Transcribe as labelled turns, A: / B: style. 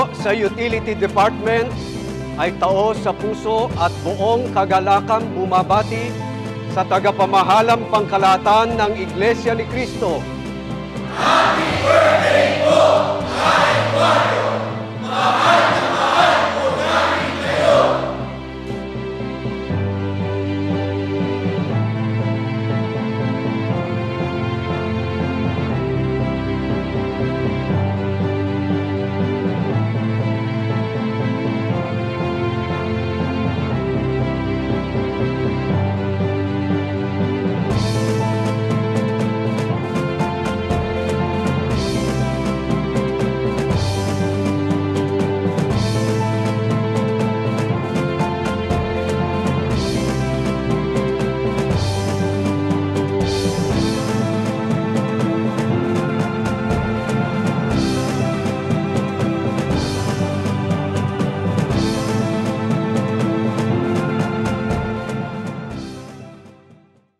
A: po sa Utility Department ay taos sa puso at buong kagalakang bumabati sa tagapamahalang pangkalahatan ng Iglesia ni Cristo.
B: Happy birthday po, Kahit Mario! Mahal na